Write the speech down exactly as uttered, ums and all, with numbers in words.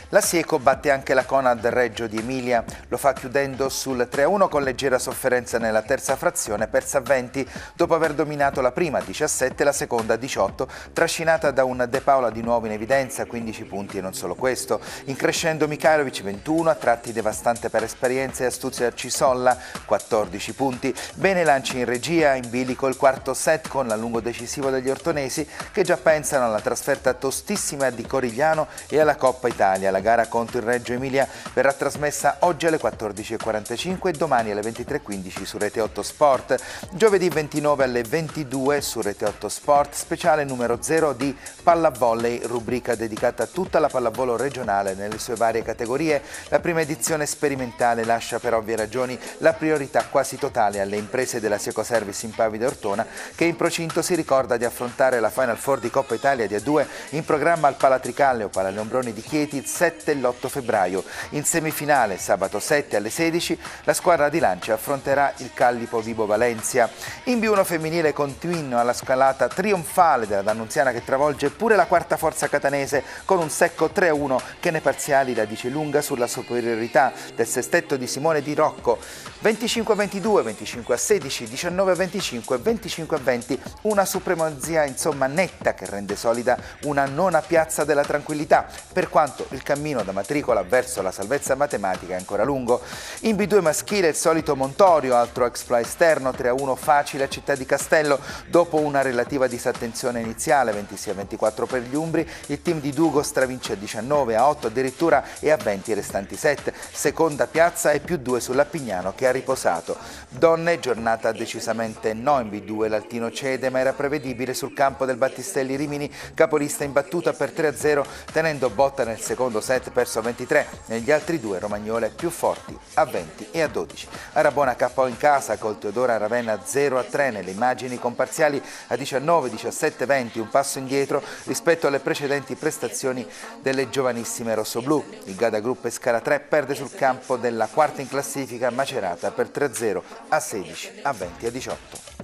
La Sieco batte anche la Conad Reggio di Emilia, lo fa chiudendo sul tre a uno con leggera sofferenza nella terza frazione, persa a venti dopo aver dominato la prima a diciassette e la seconda a diciotto, trascinata da un De Paola di nuovo in evidenza, quindici punti e non solo questo. In crescendo Mikhailovic ventuno, a tratti devastante per esperienza e astuzia Cisolla, quattordici punti. Bene lanci in regia, in bilico il quarto set con l'allungo decisivo degli ortonesi che già pensano alla trasferta tostissima di Corigliano e alla Coppa Italia. La gara contro il Reggio Emilia verrà trasmessa oggi alle quattordici e quarantacinque e domani alle ventitré e quindici su Rete otto Sport. Giovedì ventinove alle ventidue su Rete otto Sport, speciale numero zero di Pallavolley, rubrica dedicata a tutta la pallavolo regionale nelle sue varie categorie. La prima edizione sperimentale lascia per ovvie ragioni la priorità quasi totale alle imprese della Sieco Service in Pavide Ortona, che in procinto si ricorda di affrontare la Final Four di Coppa Italia di A due in programma al Palatricalleo Palaleombroni di Chieti il sette e l'otto febbraio. In semifinale, sabato sette alle sedici, la squadra di Lancia affronterà il Callipo Vibo Valencia. In B uno femminile continua la scalata trionfale della Dannunziana che travolge pure la quarta forza catanese con un secco tre a uno che nei parziali la dice lunga sulla superiorità del sestetto di Simone Di Rocco. venticinque a ventidue, venticinque a sedici, diciannove a venticinque, venticinque a venti, una supremazia insomma netta che rende solida una nona piazza della tranquillità, per quanto il cammino da matricola verso la salvezza matematica è ancora lungo. In B due maschile il solito Montorio, altro exploit esterno, tre a uno facile a Città di Castello. Dopo una relativa disattenzione iniziale, ventisei a ventiquattro per gli umbri, il team di Dugo stravince a diciannove a otto addirittura e a venti i restanti set. Seconda piazza e più due sull'Appignano che ha riposato. Donne, giornata decisamente no in B due, l'Altino cede ma era prevedibile sul campo del Battistelli Rimini, capolista in battuta per tre a zero tenendo botta nel secondo set perso a ventitré, negli altri due romagnole più forti a venti e a dodici. Arabona cappò in casa col Teodora Ravenna zero a tre nelle immagini con parziali a diciannove, diciassette, venti, un passo indietro rispetto alle precedenti prestazioni delle giovanissime rossoblù. Il Gada Group Scala tre perde sul campo della quarta in classifica Macerata per tre a zero, a sedici, a venti e a diciotto.